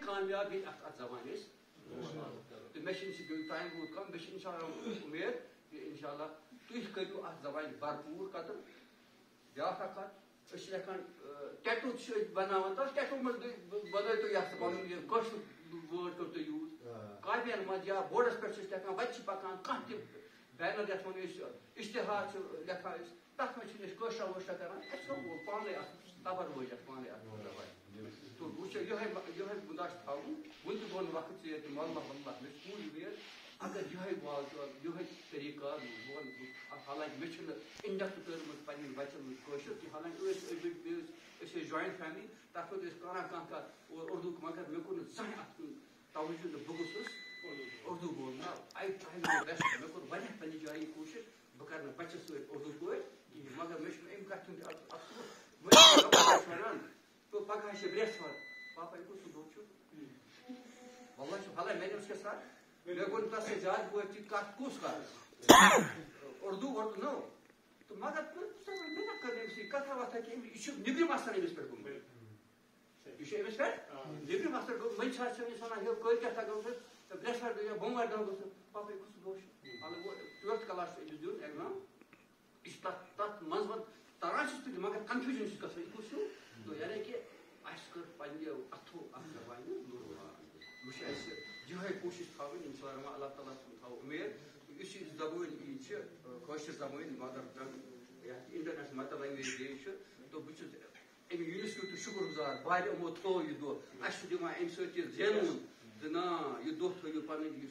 کامیاب گئی ات زبان تو مے ٹائم روٗد کم مے انشاءاللہ امید کہ انشاءاللہ تُہۍ کٔرِو ات زبانہِ بھرپوٗر قدر بیاکھ اکھ کتھ أسۍ چھِ لیکھان ٹیٹو چھِ أسۍ بناوان تتھ ٹیٹو منٛز بنٲیتو یتھ پنُن یہِ کٲشُر وٲڈ کٔرۍ تو یوٗز کاپین منٛز یا بورڈس پٮ۪ٹھ چھِ أسۍ لیکھان وتہِ چھِ پکان کانٛہہ تہِ بینر یتھ ونو أسۍ اشتہار چھِ لیکھان أسۍ تتھ منٛز چھِنہٕ أسۍ کٲشرا وٲشرا کران اَسہِ چھُ پانے اتھ تبر وٲج اتھ پانے اتھ تو وٕچھ یِہوے مُدا چھُ تھاوُن وُنہِ تہِ گوٚو نہٕ وقت ژیر تہِ ماللہ واللہ مےٚ چھُ پوٗرٕ ویر اگر یِہوے وال یِہوے طریقہٕ کار بہٕ ونہٕ حالانکہ مےٚ چھُنہٕ اِنڈیکٹ کٔرمٕژ پنٕنٮ۪ن بچن منٛز کٲشُر کہِ حالانکہ أسۍ ٲسۍ جویِنٹ فیملی تتھ منٛز ٲسۍ کران کانٛہہ کتھ اردوٗ مگر مےٚ کوٚر نہٕ زانٛہہ اتھ کُن توجہ نہٕ بہٕ گوٚژھُس اردوٗ بولناو آی ٹراے ماے بیسٹ مےٚ کوٚر واریاہ پننہِ جایہِ کوٗشش بہٕ کرٕ نہٕ بچس سۭتۍ اردوٗ پٲٹھۍ کِہیٖنۍ مگر مےٚ چھُنہٕ امہِ کتھِ ہُنٛد افسوٗس ونان تو پگہہ چھِ برٛٮ۪سوار پاپا یہِ کُس دۄہ چھُ واللہ چھُ حالانکہ مےٚ دوٚپُس کیٛاہ سا مےٚ کوٚر تتھ سۭتۍ زیادٕ پٲٹھۍ ژٕ کتھ کُس کر اردوٗ نو تہٕ مگر مےٚ نہ کٔر أمِس یہِ کتھا وتھا کہِ یہِ چھُ نیبرِم اثر أمِس پٮ۪ٹھ گوٚمُت یہِ چھُ أمِس پٮ۪ٹھ نیبرِم اثر گوٚمُت وۄنۍ چھِ أمِس ونان ہے کٲلۍ کیٛاہ گوٚمُت تہٕ برٛٮ۪سوارِ دۄہ یا بوموارِ دۄہ گوٚژھ پاپا یہِ کُس دۄہ چھُ حالانکہ گوٚو 12th کلاس چھُ أمِس دیُن ایگزام یہِ چھُ تتھ منٛز تران چھُس تہِ مگر کنفیوٗجن چھُس گژھان یہِ کُس چھُ تو یعنی کہِ اَسہِ کٔر پننیو اتھو اتھ زبانہِ وٕچھ اَسہِ یِہوے کوٗشش تھاوٕنۍ انشاء اللہ اللہ تعالیٰ سُنٛد تھاوو امید یُس یہِ زبٲنۍ یہِ چھِ کٲشِر زبٲنۍ مدر ٹنگ یتھ انٹرنیشنل مدر لینگویج ڈے چھُ تہٕ بہٕ چھُس امہِ یونیسکو تہِ شُکر گُزار واریاہ یِمو تھوو یہِ دۄہ اَسہِ چھُ دِوان امہِ سۭتۍ یہِ زینوُن زِ نا یہِ دۄہ تھٲیِو پنٕنۍ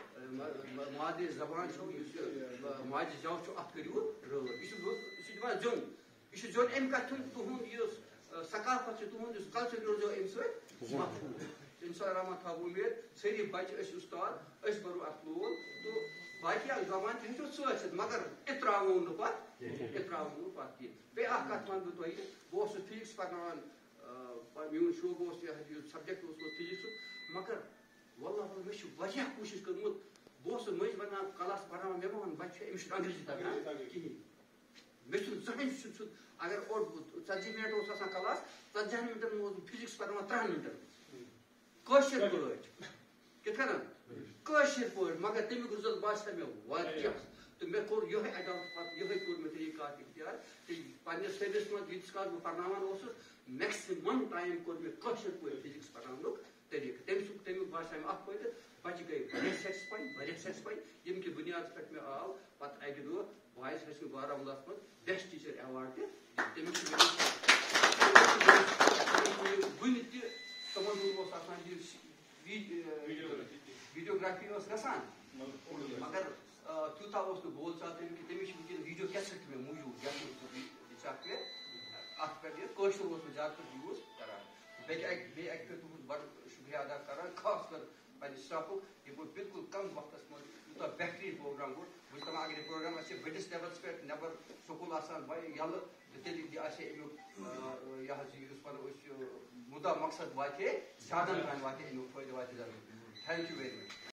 یُس مادری زبان چھو یُس یہِ ماجہِ زٮ۪و چھُ اتھ کٔرِو رٲچھ یہِ چھُ دِوان زیُن یہِ چھُ زیُن امہِ کتھِ ہُنٛد تُہُنٛد یُس ثقافت چھُ تُہُنٛد یُس کلچر روزیو امہِ سۭتۍ محفوٗظ انشاء اللہ تھاوو امید سٲری بچہِ ٲسۍ اُستاد أسۍ برو اتھ لول تہٕ باقٕے زبان تہِ ہیٚچھو سۭتۍ سۭتۍ مگر اِتراوو نہٕ پتہٕ کینٛہہ بیٚیہِ اکھ کتھ ونہٕ بہٕ تۄہہِ بہٕ اوسُس فِزِکٕس پرناوان میون شوق اوس یہِ سبجکٹ اوس فِزِکسُک مگر واللہ مےٚ چھُ واریاہ کوٗشش کٔرمٕژ بہٕ اوسُس مٔنٛزۍ ونان کلاس پرناوان مےٚ ما ون بچہِ أمِس چھُنہٕ انگریٖزی تگان کِہیٖنۍ مےٚ چھُنہٕ زٕہٕنۍ سُہ اگر 40 منٹ اوس آسان کلاس 40 منٹن منٛز اوسُس بہٕ فِزِکٕس پرناوان 3 منٹن کٲشِر پٲٹھۍ کِتھ کٔنۍ کٲشِر پٲٹھۍ مگر تمیُک رِزلٹ باسیو مےٚ واریاہ تہٕ مےٚ کوٚر یِہوے اڈاپٹ پتہٕ یِہوے کوٚر مےٚ طریٖقہٕ کار اختیار تہٕ پننِس سٔروِس منٛز ییٖتِس کالس بہٕ پرناوان اوسُس میکسِمم ٹایم کوٚر مےٚ کٲشِر پٲٹھۍ فِزِکٕس پرناونُک طریٖقہٕ تمیُک باسیو مےٚ اکھ فٲیدٕ بچہِ گٔے واریاہ سیٹسفاے ییٚمہِ کہِ بُنیادس پٮ۪ٹھ مےٚ آو پتہٕ اکہِ دۄہ بایِس ٲسۍ مےٚ بارہمولاہس منٛز بیسٹ ٹیٖچر ایوارڈ تہِ تمیُک چھُ وُنہِ تہِ تِمن دۄہن اوس آسان یہِ ویٖڈیوگرافی ٲس گژھان مگر تیوٗتاہ اوس نہٕ بول چال تمیُک تٔمِس چھِ وٕنکیٚن ویٖڈیو کیسٹ تہِ مےٚ موٗجوٗد یتھ اتھ پٮ۪ٹھ یہِ کٲشُر اوس بہٕ زیادٕ پٲٹھۍ یوٗز کران بیٚیہِ اکہِ پھِرِ تُہُنٛد بڑٕ شُکریہ ادا کران خاص کر پننہِ سٹافُک یہِ گوٚو بالکل کم وقتس منٛز یوٗتاہ بہتریٖن پروگرام گوٚو بہٕ چھُس دپان اگر یہِ پروگرام آسہِ بٔڑِس لیولس پٮ۪ٹھ نٮ۪بر سکوٗل آسان یلہٕ تیٚلہِ تہِ آسہِ ہے امیُک یہِ حظ یُس ونو أسۍ مُدا مقصد واتہِ ہے زیادن تام واتہِ ہے امیُک فٲیدٕ واتہِ ہے زیادٕ تھینک یوٗ ویری مچ